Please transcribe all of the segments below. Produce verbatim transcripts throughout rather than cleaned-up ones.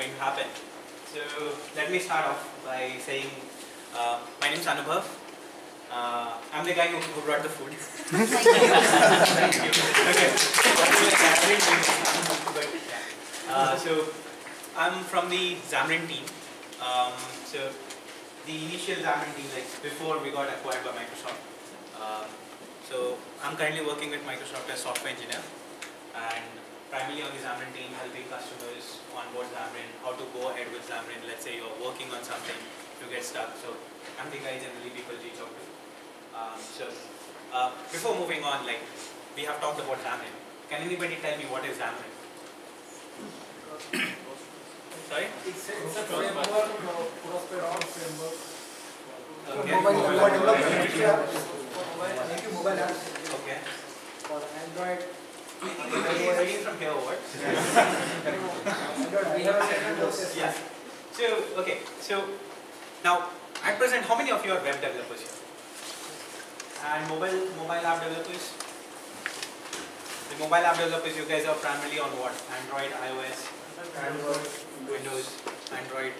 going to happen. So let me start off by saying uh, my name is Anubhav. Uh, I'm the guy who, who brought the food. Thank you. Okay. But, yeah. uh, so I'm from the Xamarin team. Um, so the initial Xamarin team, like before we got acquired by Microsoft. Uh, so I'm currently working with Microsoft as software engineer, and primarily on the Xamarin team, helping customers onboard Xamarin, how to go ahead with Xamarin. Let's say you're working on something, you get stuck. So I'm the guy generally people reach out to. Um, so uh, before moving on, like we have talked about Xamarin. Can anybody tell me what is Xamarin? Sorry? It's a, it's a framework, cross-platform framework. Okay. Mobile, mobile development. Native mobile apps. Okay. For Android. Reading from here over. Android, we have a second process. Yeah. So, okay. So, now, at present, how many of you are web developers here? And mobile, mobile app developers? The mobile app developers, you guys are primarily on what? Android, iOS? Android. Windows, Android,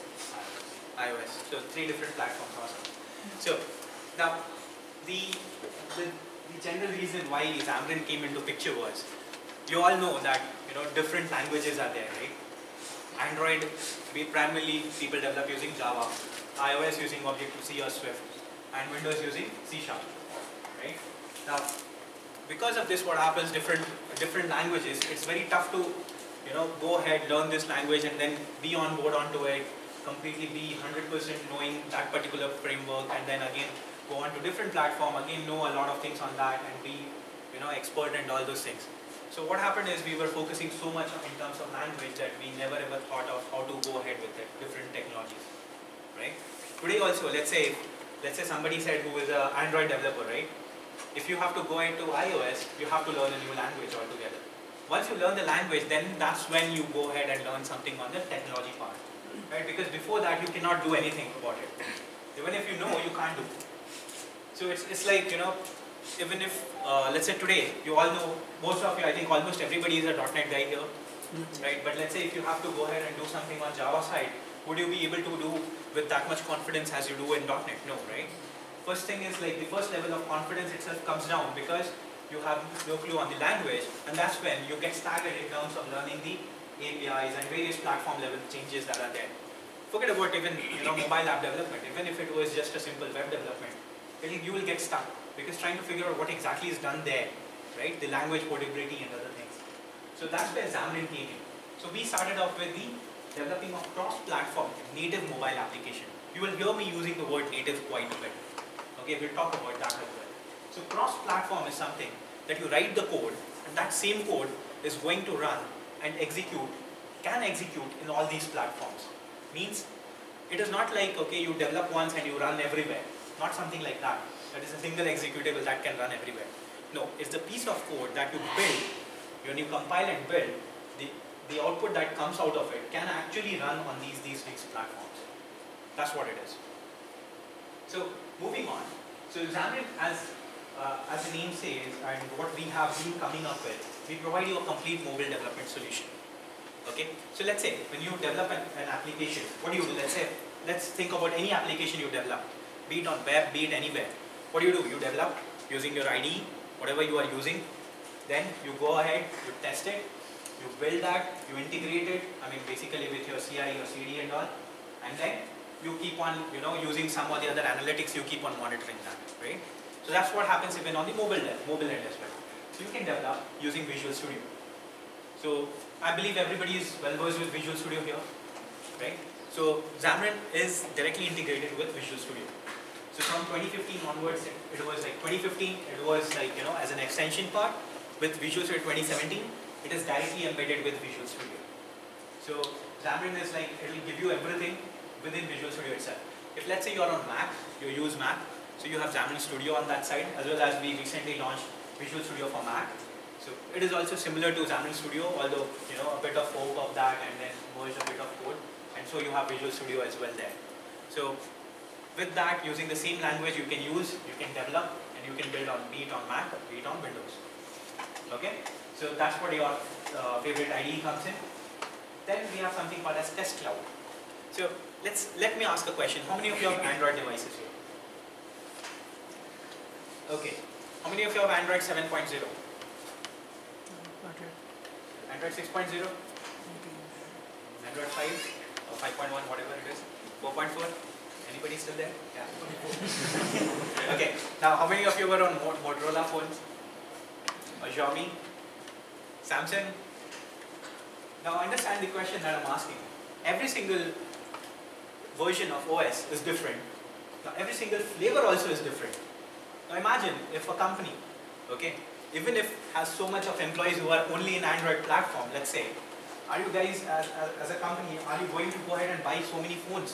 iOS. So three different platforms. Awesome. So now the, the the general reason why Xamarin came into picture was, you all know that you know different languages are there, right? Android, we primarily people develop using Java, iOS using Objective-C or Swift, and Windows using C Sharp, right? Now because of this, what happens? Different different languages. It's very tough to you know, go ahead, learn this language and then be on board onto it, completely be one hundred percent knowing that particular framework, and then again go on to different platform, again know a lot of things on that and be, you know, expert and all those things. So what happened is we were focusing so much in terms of language that we never ever thought of how to go ahead with it, different technologies, right? Today also, let's say, let's say somebody said who is an Android developer, right? If you have to go into iOS, you have to learn a new language altogether. Once you learn the language, then that's when you go ahead and learn something on the technology part, right? Because before that, you cannot do anything about it. Even if you know, you can't do. So it's, it's like, you know, even if, uh, let's say today, you all know, most of you, I think almost everybody is a dot net guy here, right? But let's say if you have to go ahead and do something on Java side, would you be able to do with that much confidence as you do in dot net? No, right? First thing is like the first level of confidence itself comes down because you have no clue on the language, and that's when you get started in terms of learning the A P Is and various platform level changes that are there. Forget about even you know mobile app development. Even if it was just a simple web development, you will get stuck because trying to figure out what exactly is done there, right? The language portability and other things. So that's where Xamarin came in. So we started off with the developing of cross-platform native mobile application. You will hear me using the word native quite a bit. Okay, we'll talk about that as well. So cross-platform is something that you write the code, and that same code is going to run and execute, can execute in all these platforms. Means it is not like, okay, you develop once and you run everywhere. Not something like that. That is a single executable that can run everywhere. No, it's the piece of code that you build, when you compile and build, the, the output that comes out of it can actually run on these, these, these platforms. That's what it is. So moving on. So Xamarin, as Uh, as the name says, and what we have been coming up with, we provide you a complete mobile development solution. Okay, so let's say when you develop an, an application, what do you do? Let's say, let's think about any application you develop, be it on web, be it anywhere. What do you do? You develop using your I D E, whatever you are using. Then you go ahead, you test it, you build that, you integrate it. I mean, basically with your C I or C D and all, and then you keep on, you know, using some of the other analytics. You keep on monitoring that, right? So that's what happens even on the mobile end, mobile end as well. So you can develop using Visual Studio. So I believe everybody is well versed with Visual Studio here, right? So Xamarin is directly integrated with Visual Studio. So from twenty fifteen onwards, it, it was like twenty fifteen, it was like, you know, as an extension part. With Visual Studio twenty seventeen, it is directly embedded with Visual Studio. So Xamarin is like, it will give you everything within Visual Studio itself. If let's say you are on Mac, you use Mac, so you have Xamarin Studio on that side, as well as we recently launched Visual Studio for Mac. So it is also similar to Xamarin Studio, although you know a bit of fork of that and then merge a bit of code, and so you have Visual Studio as well there. So with that, using the same language you can use, you can develop, and you can build on be it on Mac, be it on Windows. Okay, so that's what your uh, favorite I D E comes in. then we have something called as test cloud. So let's let me ask a question. How many of you have Android devices here? Okay. How many of you have Android seven point zero? Android six point zero? Android five or five point one, whatever it is? four point four? Anybody still there? Yeah. Okay. Now, how many of you were on Motorola phones? Or Xiaomi? Samsung? Now, understand the question that I'm asking. Every single version of O S is different. Now, every single flavor also is different. Now, imagine if a company, okay, even if has so much of employees who are only in Android platform, let's say, are you guys, as, as, as a company, are you going to go ahead and buy so many phones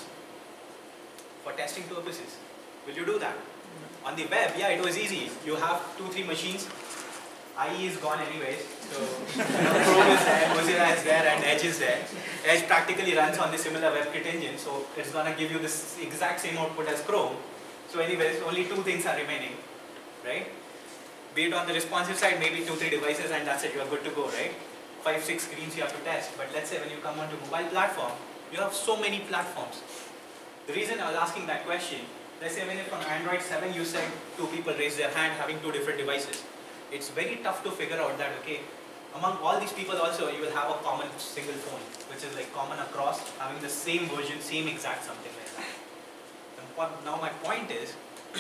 for testing purposes? Will you do that? On the web, yeah, it was easy. You have two, three machines. I E is gone anyways, so you know, Chrome is there, Mozilla is there, and Edge is there. Edge practically runs on the similar WebKit engine, so it's gonna give you this exact same output as Chrome. So anyways, only two things are remaining, right? Be it on the responsive side, maybe two, three devices, and that's it, you are good to go, right? Five, six screens you have to test. But let's say when you come onto mobile platform, you have so many platforms. The reason I was asking that question, let's say when if on Android seven you said two people raised their hand having two different devices. It's very tough to figure out that, okay, among all these people also you will have a common single phone, which is like common across, having the same version, same exact something like that. And now my point is,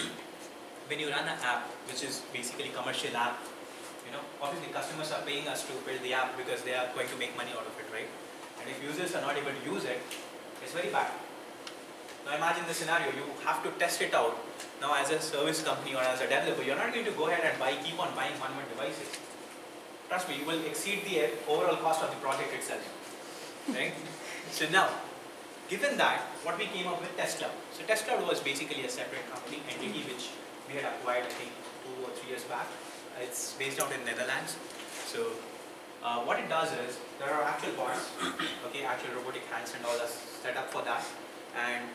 when you run an app, which is basically commercial app, you know, obviously customers are paying us to build the app because they are going to make money out of it, right? And if users are not able to use it, it's very bad. Now imagine the scenario, you have to test it out. Now as a service company or as a developer, you're not going to go ahead and buy, keep on buying one more devices. Trust me, you will exceed the overall cost of the project itself, right? So now, given that, what we came up with Test Cloud. So Test Cloud was basically a separate company entity which we had acquired, I think, two or three years back. It's based out in Netherlands. So uh, what it does is, there are actual bots, okay, actual robotic hands and all that set up for that. And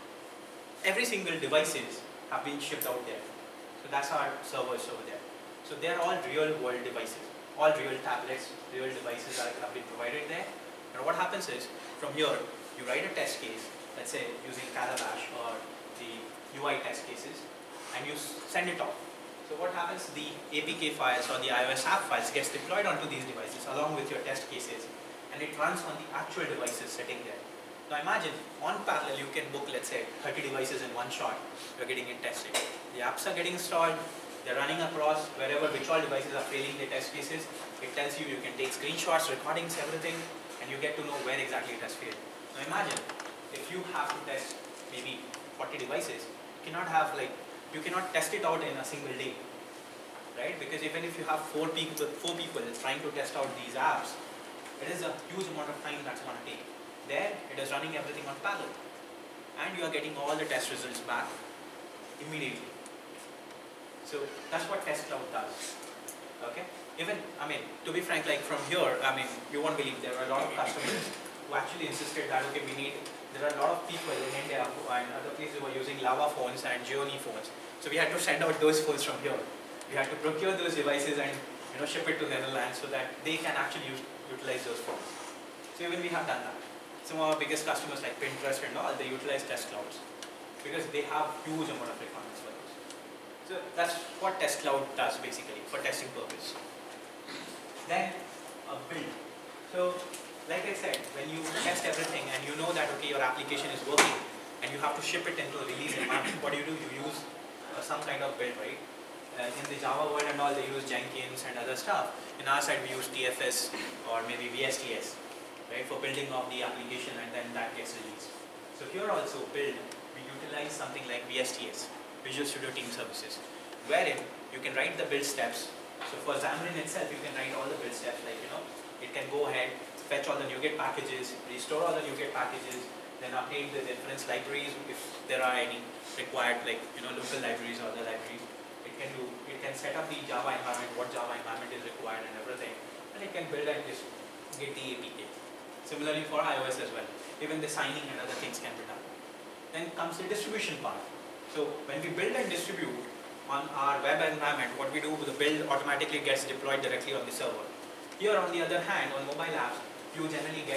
every single devices have been shipped out there. So that's our servers over there. So they're all real world devices. All real tablets, real devices are, have been provided there. And what happens is, from here, you write a test case, let's say using Calabash or the U I test cases, and you send it off. So what happens, the A P K files or the iOS app files gets deployed onto these devices along with your test cases, and it runs on the actual devices sitting there. Now imagine, on parallel you can book, let's say, thirty devices in one shot, you're getting it tested. The apps are getting installed, they're running across wherever which all devices are failing the test cases. It tells you, you can take screenshots, recordings, everything, and you get to know where exactly it has failed. Now imagine, if you have to test maybe forty devices, you cannot have like, you cannot test it out in a single day, right? Because even if you have four people, four people trying to test out these apps, it is a huge amount of time that's going to take. There, it is running everything on parallel, and you are getting all the test results back immediately. So that's what Test Cloud does. Okay. Even, I mean, to be frank, like from here, I mean, you won't believe there were a lot of customers who actually insisted that, okay, we need, there are a lot of people in India who, and other places who are using Lava phones and Geony phones. So we had to send out those phones from here. We had to procure those devices and, you know, ship it to Netherlands so that they can actually use, utilize those phones. So even we have done that. Some of our biggest customers like Pinterest and all, they utilize Test Clouds because they have huge amount of requirements for those. So that's what Test Cloud does basically for testing purpose. Then a build. So like I said, when you test everything and you know that, okay, your application is working and you have to ship it into a release environment, what do you do? You use uh, some kind of build, right? Uh, in the Java world and all, they use Jenkins and other stuff. In our side, we use T F S or maybe V S T S. Right, for building of the application, and then that gets released. So here also build, we utilize something like V S T S, Visual Studio Team Services, wherein you can write the build steps. So for Xamarin itself, you can write all the build steps, like, you know, it can go ahead, fetch all the NuGet packages, restore all the NuGet packages, then update the reference libraries if there are any required, like, you know, local libraries or other libraries. It can do, it can set up the Java environment, what Java environment is required and everything, and it can build and just get the A P K. Similarly for iOS as well. Even the signing and other things can be done. Then comes the distribution part. So when we build and distribute on our web environment, what we do, the build automatically gets deployed directly on the server. Here on the other hand, on mobile apps, you generally get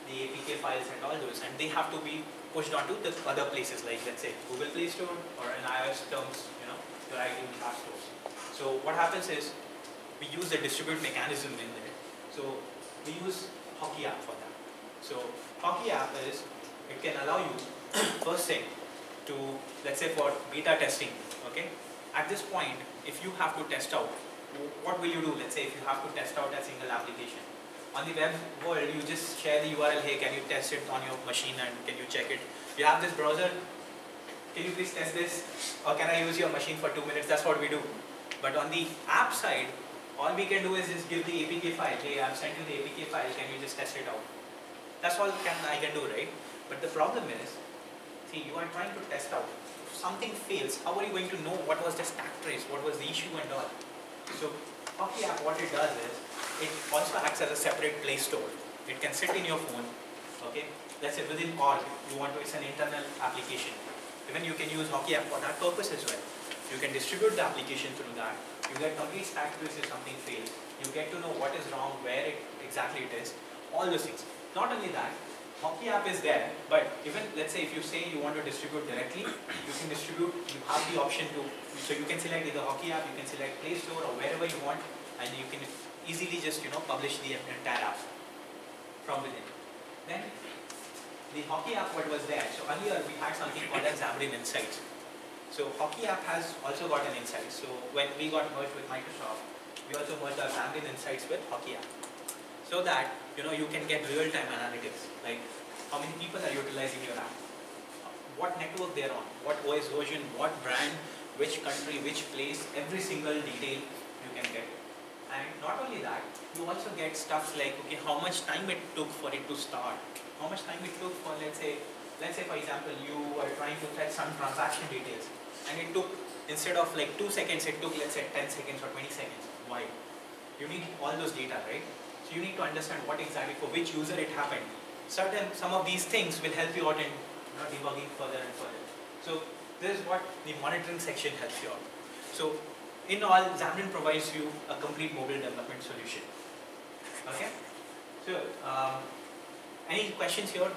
the A P K files and all those, and they have to be pushed onto the other places, like let's say Google Play Store, or in iOS terms, you know, your iTunes App Stores. So what happens is we use the distribute mechanism in there. So we use Hockey app for that. So Hockey app is, it can allow you first thing to, let's say for beta testing, okay? At this point, if you have to test out, what will you do? Let's say if you have to test out a single application. On the web world, you just share the U R L, hey, can you test it on your machine and can you check it? You have this browser, can you please test this? Or can I use your machine for two minutes? That's what we do. But on the app side, all we can do is just give the A P K file, hey, I've sent you the A P K file, can you just test it out? That's all can, I can do, right? But the problem is, see, you are trying to test out. If something fails, how are you going to know what was the stack trace, what was the issue and all? So Hockey app, what it does is, it also acts as a separate Play Store. It can sit in your phone, okay? Let's say within org, you want to, it's an internal application. Even you can use Hockey app for that purpose as well. You can distribute the application through that. You get complete stack trace if something fails. You get to know what is wrong, where it, exactly it is, all those things. Not only that, Hockey app is there, but even let's say if you say you want to distribute directly, you can distribute, you have the option to, so you can select either Hockey app, you can select Play Store or wherever you want, and you can easily just, you know, publish the entire app from within. Then the Hockey app, what was there? So earlier we had something called as Xamarin Insights. So Hockey app has also got an insight. So when we got merged with Microsoft, we also merged our Xamarin Insights with Hockey app. So that, you know, you can get real-time analytics, like how many people are utilizing your app, what network they're on, what O S version, what brand, which country, which place, every single detail you can get. And not only that, you also get stuff like, okay, how much time it took for it to start, how much time it took for, let's say, let's say for example, you are trying to fetch some transaction details, and it took, instead of like two seconds, it took, let's say, ten seconds or twenty seconds. Why? You need all those data, right? So you need to understand what exactly, for which user it happened. Certain, some of these things will help you out in, you know, debugging further and further. So this is what the monitoring section helps you out. So in all, Xamarin provides you a complete mobile development solution. Okay? So, um, any questions here?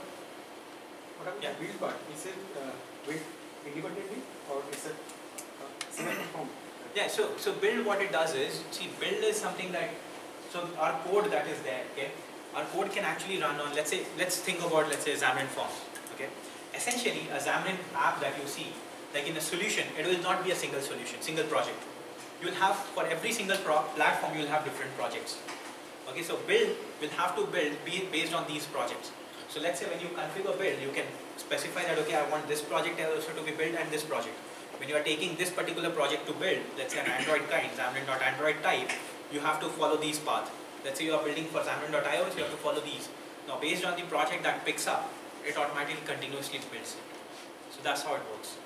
What about Yeah. the build part? Is it uh, built independently or is it uh, single form? Yeah, so, so build, what it does is, see, build is something that, so our code that is there, okay, our code can actually run on, let's say, let's think about, let's say, Xamarin Forms, okay. Essentially, a Xamarin app that you see, like in a solution, it will not be a single solution, single project. You will have, for every single pro platform, you will have different projects. Okay, so build will have to build be based on these projects. So let's say when you configure build, you can specify that, okay, I want this project also to be built and this project. When you are taking this particular project to build, let's say an Android kind, Xamarin.Android type, you have to follow these paths. Let's say you are building for Xamarin.iOS, you have to follow these. Now based on the project that picks up, it automatically continuously builds it. So that's how it works.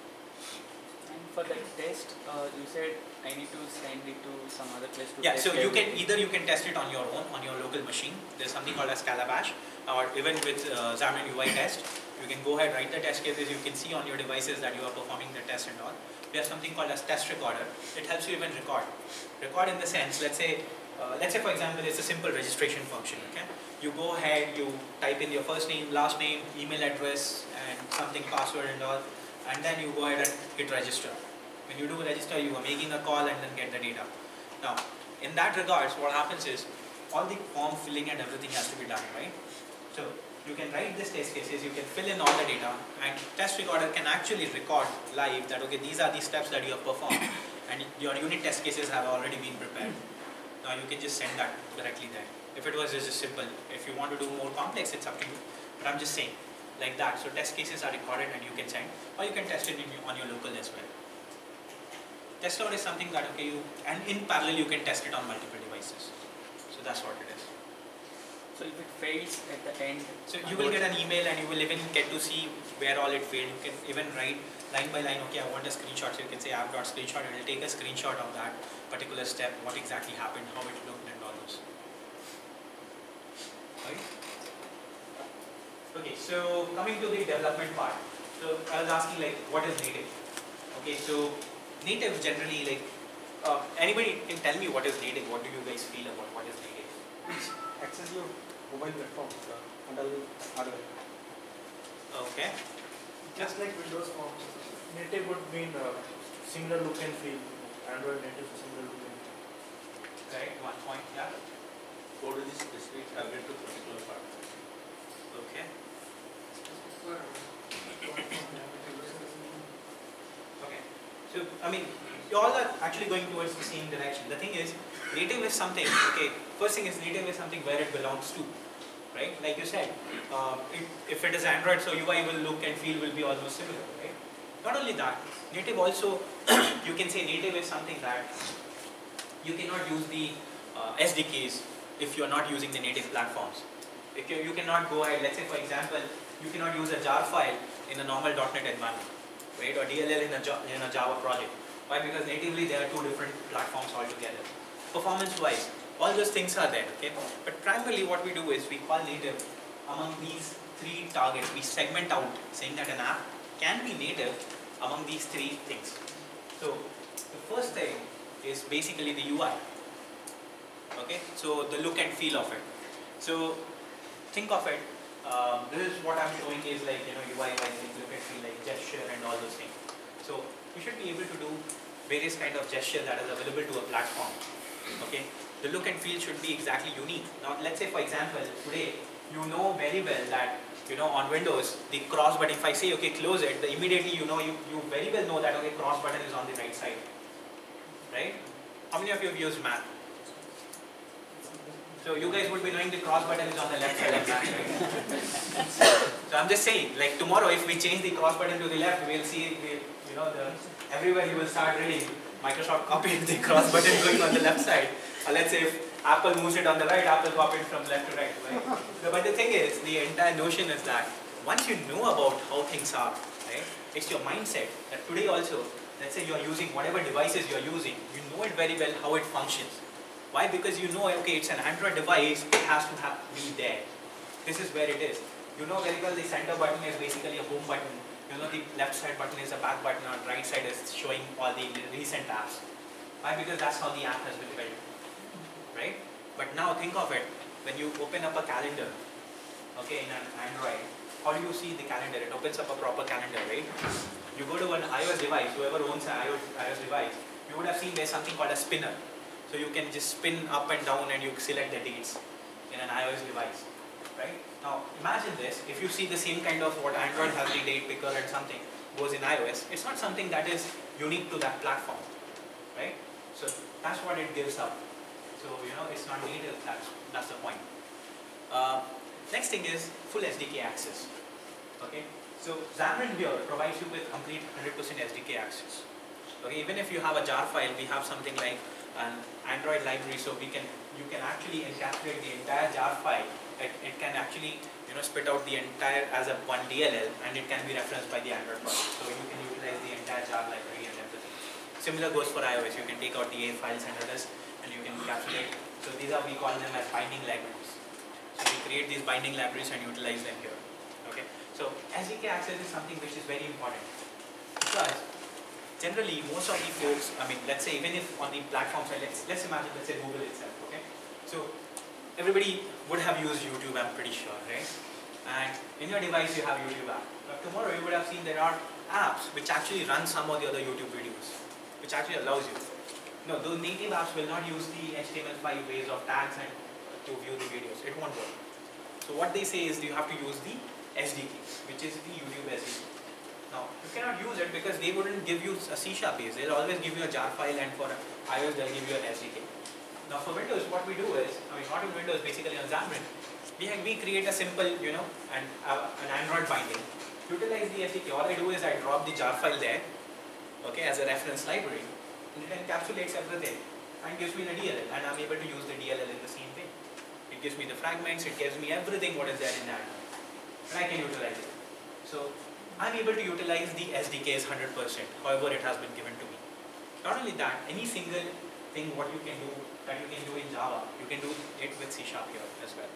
And for the test, uh, you said I need to send it to some other place to Yeah, test so you can everything. either you can test it on your own, on your local machine. There's something called as Calabash, or even with uh, Xamarin U I test, you can go ahead, write the test cases, you can see on your devices that you are performing the test and all. We have something called as test recorder. It helps you even record. Record in the sense, let's say, uh, let's say for example, it's a simple registration function, okay? You go ahead, you type in your first name, last name, email address, and something, password and all, and then you go ahead and hit register. When you do register, you are making a call and then get the data. Now, in that regards, what happens is, all the form filling and everything has to be done, right? So, you can write these test cases, you can fill in all the data, and test recorder can actually record live that, okay, these are the steps that you have performed, and your unit test cases have already been prepared. Now, you can just send that directly there. If it was just simple, if you want to do more complex, it's up to you. But I'm just saying, like that. So, test cases are recorded and you can send, or you can test it in your, on your local as well. Test load is something that, okay, you, and in parallel, you can test it on multiple devices. So, that's what it is. So if it fails at the end, So you will get an email and you will even get to see where all it failed. You can even write line by line, okay, I want a screenshot. So you can say I've got screenshot, and it will take a screenshot of that particular step, what exactly happened, how it looked and all those. Right? Okay, so coming to the development part. So I was asking like, what is native? Okay, so native generally like, uh, anybody can tell me what is native? What do you guys feel about what is native? Which access your mobile platform, the under hardware. Okay. Just like Windows Forms, native would mean uh, similar look and feel. Android native is similar look and feel. Right. One point. Yeah. Code is specific target to particular part. Okay. Okay. So I mean, you all are actually going towards the same direction. The thing is, native is something. Okay. First thing is native is something where it belongs to. Right? Like you said, uh, if, if it is Android, so U I will look and feel will be almost similar, right? Not only that, native also, you can say native is something that you cannot use the uh, S D Ks if you are not using the native platforms. If you, you cannot go ahead, let's say for example, you cannot use a jar file in a normal dot net environment, right? Or D L L in a, in a Java project. Why? Because natively there are two different platforms altogether. Performance-wise, all those things are there, okay? But primarily what we do is we call native among these three targets. We segment out saying that an app can be native among these three things. So the first thing is basically the U I, okay? So the look and feel of it. So think of it, um, this is what I'm showing is like, you know, U I wise, like look and feel, like gesture and all those things. So you should be able to do various kind of gesture that is available to a platform, okay? The look and feel should be exactly unique. Now, let's say for example, today, you know very well that, you know, on Windows, the cross button, if I say, okay, close it, the immediately, you know, you, you very well know that, okay, cross button is on the right side, right? How many of you have used Mac? So you guys would be knowing the cross button is on the left side of Mac, right? So I'm just saying, like tomorrow, if we change the cross button to the left, we'll see, we, you know, the everywhere you will start reading Microsoft copied the cross button going on the left side. Or let's say if Apple moves it on the right, Apple copied from left to right, right? So, but the thing is, the entire notion is that once you know about how things are, right, it's your mindset that today also, let's say you are using whatever devices you are using, you know it very well how it functions. Why? Because you know, okay, it's an Android device, it has to have, be there. This is where it is. You know very well the center button is basically a home button. You know the left side button is a back button, and right side is showing all the recent apps. Why? Because that's how the app has been built, right? But now think of it, when you open up a calendar, okay, in an Android, how do you see the calendar? It opens up a proper calendar, right? You go to an iOS device, whoever owns an iOS device, you would have seen there's something called a spinner. So you can just spin up and down and you select the dates in an iOS device, right? Now imagine this, if you see the same kind of what Android has, the date picker and something goes in iOS, it's not something that is unique to that platform, right? So that's what it gives up. So you know, it's not native, that's, that's the point. Uh, next thing is full S D K access, okay? So Xamarin here provides you with complete one hundred percent S D K access. Okay, even if you have a jar file, we have something like an Android library, so we can, you can actually encapsulate the entire jar file. It, it can actually, you know, spit out the entire as a one D L L, and it can be referenced by the Android project. So you can utilize the entire jar library and everything. Similar goes for iOS. You can take out the A files and others, and you can encapsulate. So these are, we call them as binding libraries. So we create these binding libraries and utilize them here. Okay. So S D K access is something which is very important, because generally most of the folks, I mean, let's say even if on the platform side, let's, let's imagine, let's say Google itself, okay? So everybody would have used YouTube, I'm pretty sure, right? And in your device you have YouTube app. But tomorrow you would have seen there are apps which actually run some of the other YouTube videos, which actually allows you. No, those native apps will not use the H T M L five ways of tags and to view the videos. It won't work. So what they say is you have to use the S D K, which is the YouTube S D K. Now, you cannot use it because they wouldn't give you a C sharp base. They'll always give you a jar file, and for iOS they'll give you an S D K. Now for Windows, what we do is, I mean not in Windows, basically on Xamarin, we, have, we create a simple, you know, and uh, an Android binding. Utilize the S D K. All I do is I drop the jar file there, okay, as a reference library, and it encapsulates everything and gives me the D L L, and I'm able to use the D L L in the same way. It gives me the fragments, it gives me everything what is there in that, and I can utilize it. So I'm able to utilize the S D Ks one hundred percent, however it has been given to me. Not only that, any single thing what you can do, that you can do in Java, you can do it with C sharp here as well.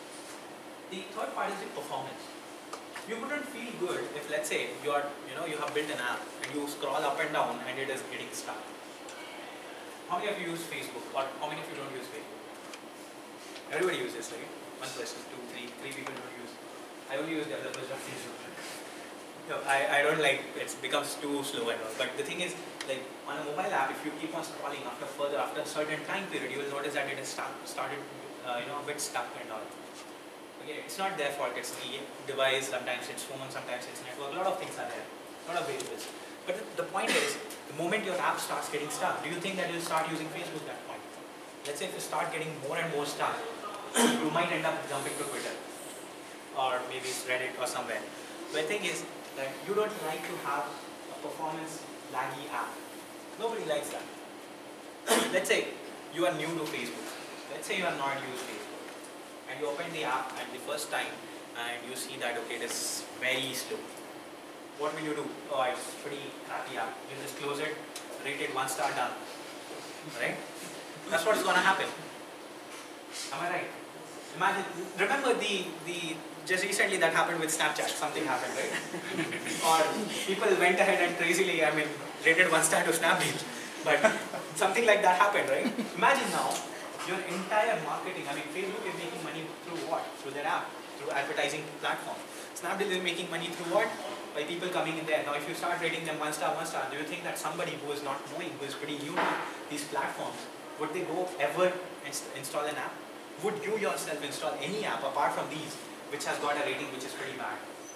The third part is the performance. You wouldn't feel good if, let's say, you are, you know, you have built an app and you scroll up and down and it is getting stuck. How many of you use Facebook, or how many of you don't use Facebook? Everybody uses, right? one person, two, three, three people don't use. I only use developers on Facebook. No, I, I don't like, it becomes too slow and all. But the thing is, like on a mobile app, if you keep on scrolling after further, after a certain time period, you will notice that it has start, started, uh, you know, a bit stuck and all. Okay, it's not their fault, it's the device, sometimes it's phone, sometimes it's network, a lot of things are there, a lot of variables. But the, the point is, the moment your app starts getting stuck, do you think that you'll start using Facebook at that point? Let's say if you start getting more and more stuck, you might end up jumping to Twitter, or maybe it's Reddit or somewhere. But the thing is, that you don't like to have a performance laggy app. Nobody likes that. Let's say you are new to Facebook. Let's say you have not used Facebook. And you open the app and the first time and you see that okay, it is very slow. What will you do? Oh, it's pretty crappy app. You just close it, rate it one star, done. Right? That's what's gonna happen. Am I right? Imagine, remember the, the just recently that happened with Snapchat, something happened, right? Or people went ahead and crazily, I mean, rated one star to Snapdeal. But something like that happened, right? Imagine now, your entire marketing, I mean, Facebook is making money through what? Through their app, through advertising platform. Snapdeal is making money through what? By people coming in there. Now, if you start rating them one star, one star, do you think that somebody who is not knowing, who is pretty new to these platforms, would they go ever inst install an app? Would you yourself install any app apart from these, which has got a rating which is pretty bad?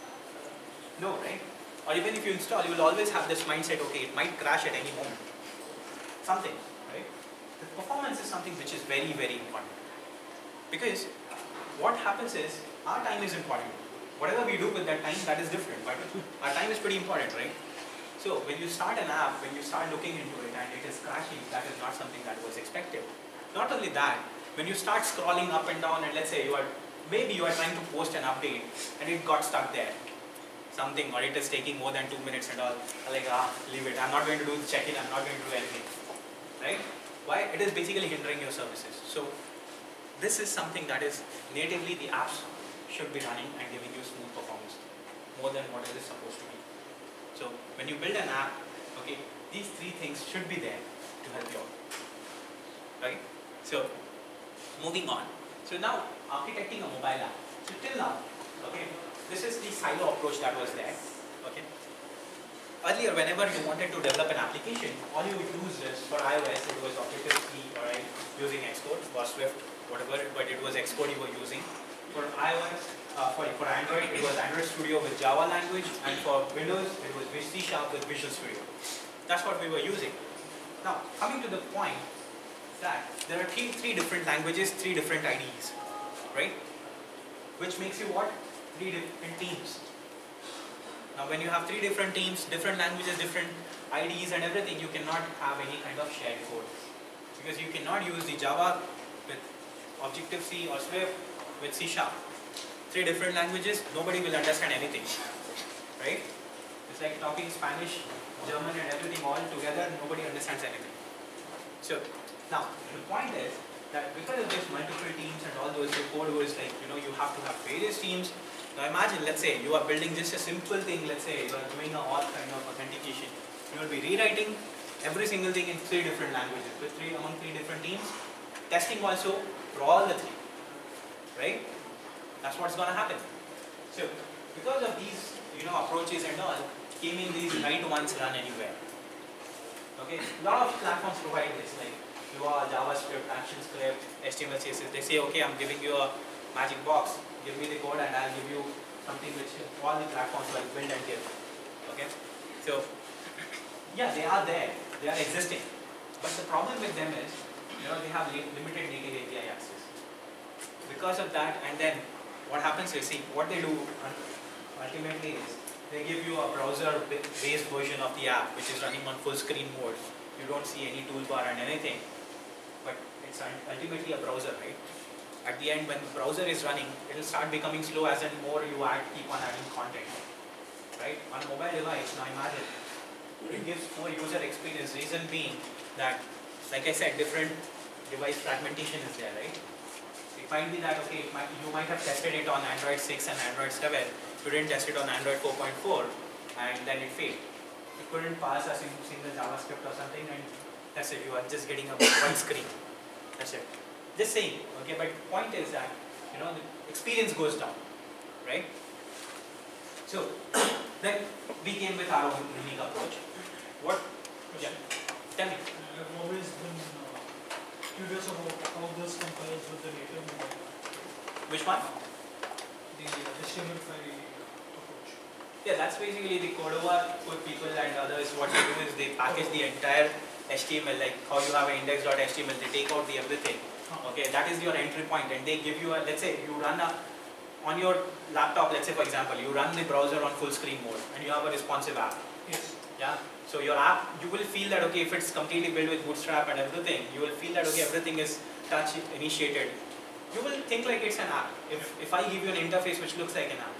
No, right? Or even if you install, you will always have this mindset, okay, it might crash at any moment. Something, right? The performance is something which is very, very important. Because what happens is, our time is important. Whatever we do with that time, that is different, but our time is pretty important, right? So when you start an app, when you start looking into it and it is crashing, that is not something that was expected. Not only that, when you start scrolling up and down and let's say you are, maybe you are trying to post an update and it got stuck there. Something, or it is taking more than two minutes and all, like, ah, leave it, I'm not going to do the check-in, I'm not going to do anything. Right? Why? It is basically hindering your services. So this is something that is natively the apps should be running and giving you smooth performance more than what it is supposed to be. So when you build an app, okay, these three things should be there to help you out. Right? So moving on. So now architecting a mobile app. So till now, okay, this is the silo approach that was there. Okay. Earlier, whenever you wanted to develop an application, all you used is for iOS, it was Objective-C, or right, using Xcode or Swift, whatever, but it was Xcode you were using. For iOS, uh, sorry, for Android, it was Android Studio with Java language, and for Windows, it was C Sharp with Visual Studio. That's what we were using. Now, coming to the point that there are three, three different languages, three different I D Es, right? Which makes you what? Three different teams. Now, when you have three different teams, different languages, different I D Es and everything, you cannot have any kind of shared code. Because you cannot use the Java with Objective-C or Swift with C Sharp. Three different languages, nobody will understand anything, right? It's like talking Spanish, German and everything all together, nobody understands anything. So, now, the point is that because of this multiple teams and all those, the code was like, you know, you have to have various teams. Now imagine, let's say, you are building just a simple thing, let's say, you are doing a all kind of authentication. You will be rewriting every single thing in three different languages, with three among three different teams. Testing also for all the three, right? That's what's going to happen. So, because of these, you know, approaches and all, came in these write once, run anywhere. Okay, a lot of platforms provide this, like Lua, JavaScript, ActionScript, H T M L, C S S. They say, okay, I'm giving you a magic box. Give me the code and I'll give you something which all the platforms will build and give. Okay, so yeah, they are there, they are existing. But the problem with them is, you know, they have li limited native A P I access. Because of that, and then what happens is, see, what they do ultimately is they give you a browser-based version of the app which is running on full screen mode. You don't see any toolbar and anything, but it's ultimately a browser, right? At the end, when the browser is running, it will start becoming slow as in more you add, keep on adding content, right? On a mobile device, now imagine, it gives more user experience, reason being that, like I said, different device fragmentation is there, right? It might be that, okay, it might, you might have tested it on Android six and Android seven, you didn't test it on Android four point four, and then it failed. You couldn't pass a single JavaScript or something, and that's it, you are just getting a one screen. That's it. Just saying, okay, but the point is that you know, the experience goes down, right? So then we came with our own unique approach. What? Yeah. Tell me. I've always been uh, curious about how this compares with the native mobile app. Which one? The uh, H T M L five approach. Yeah, that's basically the Cordova for people and others. What they do is they package the entire H T M L, like how you have an index.html, they take out the everything. Okay, that is your entry point, and they give you a, let's say you run a, on your laptop, let's say for example, you run the browser on full screen mode and you have a responsive app. Yes. Yeah. So your app, you will feel that okay, if it's completely built with Bootstrap and everything, you will feel that okay, everything is touch initiated. You will think like it's an app. If if I give you an interface which looks like an app,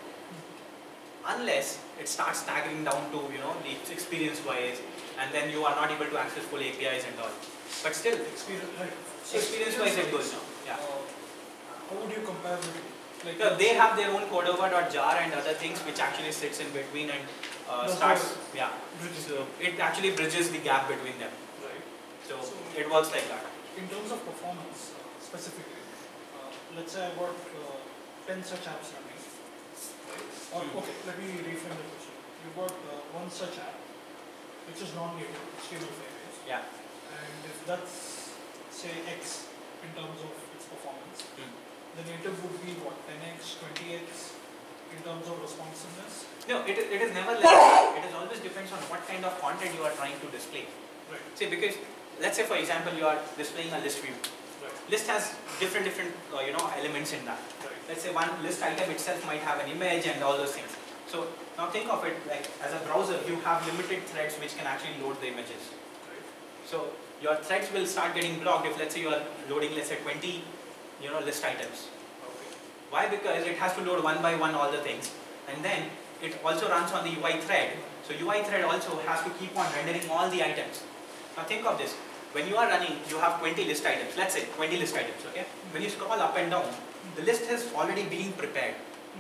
unless it starts staggering down to you know the experience wise, and then you are not able to access full A P Is and all. But still, Experience, like, so experience wise it goes down. Yeah. Uh, how would you compare with like So they have their own Cordova.jar and other things which actually sits in between and uh, Does starts. work. Yeah. bridges, So it actually bridges the gap between them. right? So So- it works like that. In terms of performance, uh, specifically, uh, let's say I got uh, ten such apps running, right? Or, Hmm. okay, let me reframe the question. You got uh, one such app, which is non-native, H T M L five based, Yeah. and if that's say X in terms of its performance, Hmm. the native would be what, ten X, twenty X in terms of responsiveness? No, it, is- it is never like that. It is always depends on what kind of content you are trying to display. Right. See, because let's say for example you are displaying a list view. Right. List has different different uh, you know elements in that. Right. Let's say one list item itself might have an image and all those things. So now think of it like as a browser, you have limited threads which can actually load the images. Right. So your threads will start getting blocked if let's say you are loading let's say twenty you know list items. Okay. Why? Because it has to load one by one all the things, and then it also runs on the U I thread. So U I thread also has to keep on rendering all the items. Now think of this. When you are running, you have twenty list items. Let's say twenty list items. Okay. When you scroll up and down, the list has already been prepared.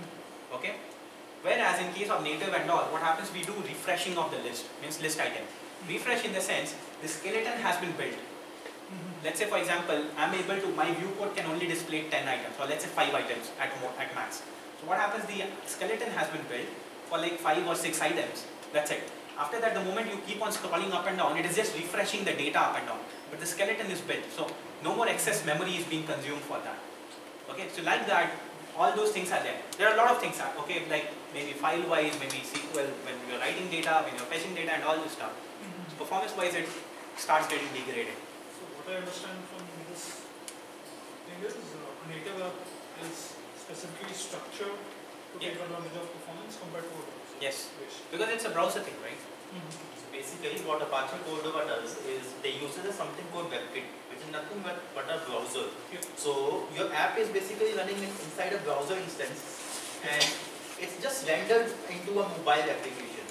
Okay. Whereas in case of native and all, what happens? We do refreshing of the list, means list item. Refresh in the sense the skeleton has been built. Let's say for example, I'm able to, my viewport can only display ten items, or let's say five items at, mo at max. So what happens, the skeleton has been built for like five or six items, that's it. After that, the moment you keep on scrolling up and down, it is just refreshing the data up and down. But the skeleton is built, so no more excess memory is being consumed for that. Okay, so like that, all those things are there. There are a lot of things, okay, like maybe file-wise, maybe S Q L, when you're writing data, when you're fetching data and all this stuff. So performance-wise, it starts getting degraded. So what I understand from this thing is uh, native app is specifically structured to Yeah. take advantage of performance compared to others. Yes, Which, because it's a browser thing, right? So basically what Apache Cordova does is they use something called WebKit, which is nothing but, but a browser. Yeah. So your app is basically running in, inside a browser instance, and it's just rendered into a mobile application.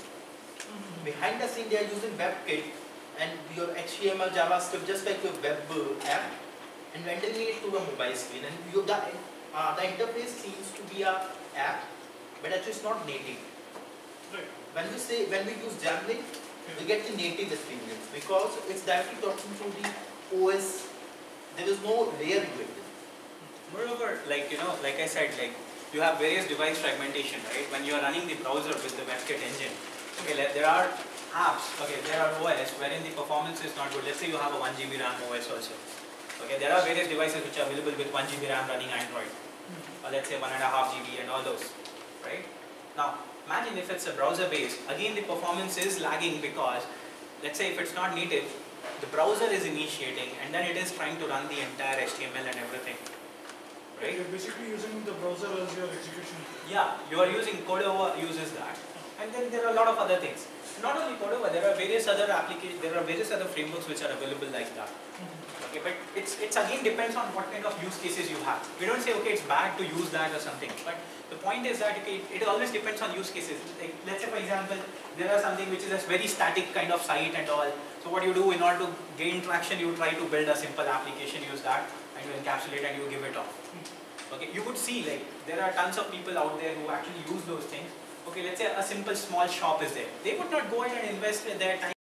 Behind the scene they are using WebKit and your H T M L, JavaScript, just like your web uh, app, and rendering it to a mobile screen. And you, the, uh, the interface seems to be a app, but actually it's not native. right. When we say, when we use Jamlink, we get the native experience because it's directly talking to the O S. There is no layer in between. Moreover, like you know, like I said, like you have various device fragmentation, right? When you are running the browser with the WebKit engine, okay, like, there are apps, okay, there are O S wherein the performance is not good. Let's say you have a one G B RAM O S also. Okay, there are various devices which are available with one G B RAM running Android, or let's say one and a half G B and all those, right? Now, imagine if it's a browser based, again the performance is lagging because, let's say if it's not native, the browser is initiating and then it is trying to run the entire H T M L and everything, right? You're basically using the browser as your execution tool. Yeah, you are using Cordova uses that, and then there are a lot of other things. Not only Cordova, there are various other applications, there are various other frameworks which are available like that. Okay, but it's it's again depends on what kind of use cases you have. We don't say okay, it's bad to use that or something, but the point is that okay, it always depends on use cases. Like, let's say for example, there are something which is a very static kind of site and all. So what you do in order to gain traction, you try to build a simple application, use that, and you encapsulate and you give it off. Okay, you could see like there are tons of people out there who actually use those things. Okay, let's say a simple small shop is there. They would not go ahead and invest their time